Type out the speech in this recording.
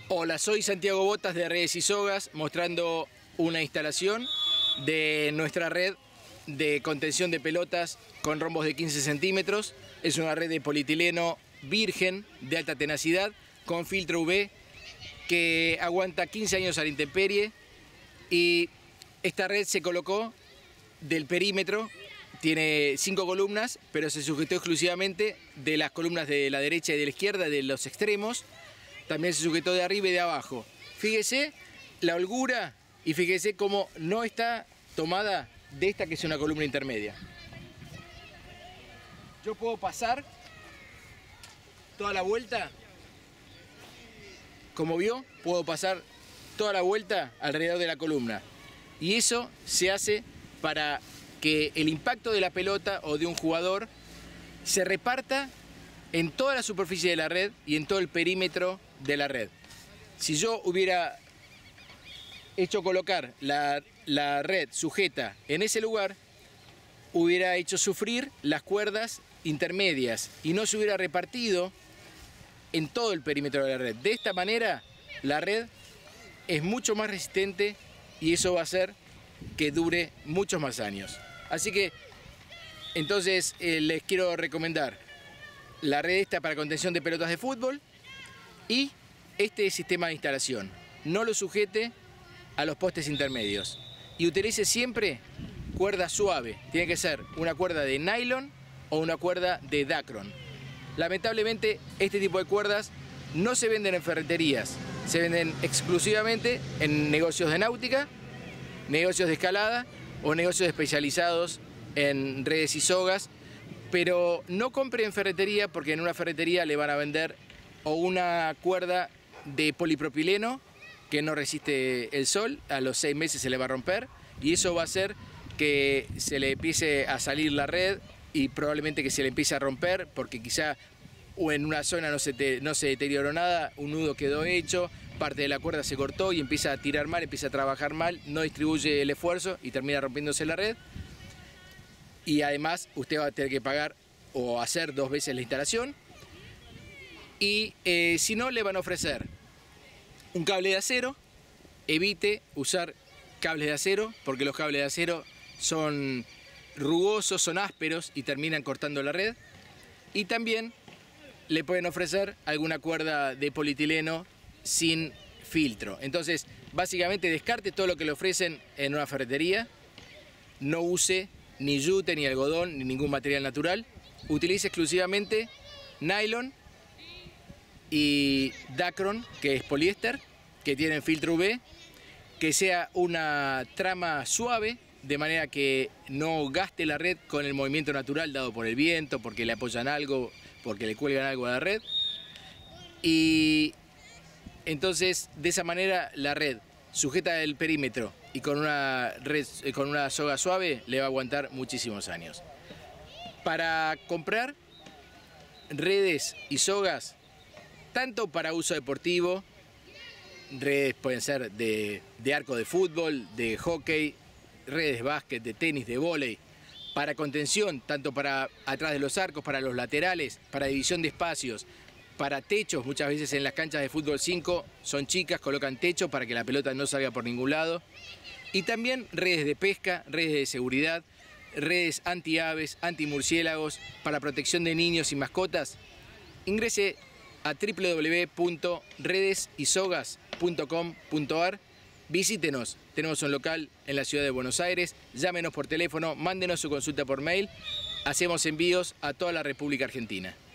Hola, soy Santiago Botas de Redes y Sogas, mostrando una instalación de nuestra red de contención de pelotas con rombos de 15 centímetros. Es una red de polietileno virgen de alta tenacidad con filtro UV que aguanta 15 años a la intemperie, y esta red se colocó del perímetro. Tiene 5 columnas, pero se sujetó exclusivamente de las columnas de la derecha y de la izquierda, de los extremos. También se sujetó de arriba y de abajo. Fíjese la holgura y fíjese cómo no está tomada de esta, que es una columna intermedia. Yo puedo pasar toda la vuelta. Como vio, puedo pasar toda la vuelta alrededor de la columna. Y eso se hace para que el impacto de la pelota o de un jugador se reparta en toda la superficie de la red y en todo el perímetro de la red. Si yo hubiera hecho colocar la red sujeta en ese lugar, hubiera hecho sufrir las cuerdas intermedias y no se hubiera repartido en todo el perímetro de la red. De esta manera, la red es mucho más resistente y eso va a hacer que dure muchos más años. Así que, entonces, les quiero recomendar la red esta para contención de pelotas de fútbol y este sistema de instalación. No lo sujete a los postes intermedios y utilice siempre cuerda suave. Tiene que ser una cuerda de nylon o una cuerda de Dacron. Lamentablemente, este tipo de cuerdas no se venden en ferreterías, se venden exclusivamente en negocios de náutica, negocios de escalada o negocios especializados en redes y sogas. Pero no compre en ferretería, porque en una ferretería le van a vender o una cuerda de polipropileno que no resiste el sol, a los 6 meses se le va a romper y eso va a hacer que se le empiece a salir la red y probablemente que se le empiece a romper, porque quizá o en una zona no se deterioró nada, un nudo quedó hecho, parte de la cuerda se cortó y empieza a tirar mal, empieza a trabajar mal, no distribuye el esfuerzo y termina rompiéndose la red. Y además usted va a tener que pagar o hacer 2 veces la instalación. Y si no, le van a ofrecer un cable de acero. Evite usar cables de acero, porque los cables de acero son rugosos, son ásperos y terminan cortando la red. Y también le pueden ofrecer alguna cuerda de polietileno sin filtro. Entonces, básicamente descarte todo lo que le ofrecen en una ferretería. No use ni yute, ni algodón, ni ningún material natural. Utilice exclusivamente nylon y Dacron, que es poliéster, que tienen filtro UV, que sea una trama suave, de manera que no gaste la red con el movimiento natural dado por el viento, porque le apoyan algo, porque le cuelgan algo a la red. Y entonces, de esa manera, la red sujeta del perímetro y con una soga suave le va a aguantar muchísimos años. Para comprar redes y sogas, tanto para uso deportivo, redes pueden ser de arco de fútbol, de hockey, redes de básquet, de tenis, de vóley, para contención, tanto para atrás de los arcos, para los laterales, para división de espacios, para techos. Muchas veces en las canchas de fútbol 5 son chicas, colocan techo para que la pelota no salga por ningún lado. Y también redes de pesca, redes de seguridad, redes anti-aves, anti-murciélagos, para protección de niños y mascotas. Ingrese a www.redesysogas.com.ar. Visítenos, tenemos un local en la ciudad de Buenos Aires, llámenos por teléfono, mándenos su consulta por mail. Hacemos envíos a toda la República Argentina.